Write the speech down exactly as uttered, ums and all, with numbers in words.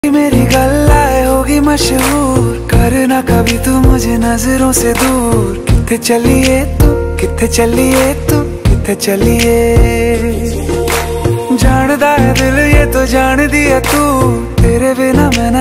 मेरी गल्लाए होगी मशहूर, करना कभी तू मुझे नजरों से दूर। किथे चलिए तू, किथे चलिए तू, किथे चलिए। जानदा है दिल ये तो जान दिया तू, तेरे बिना मैं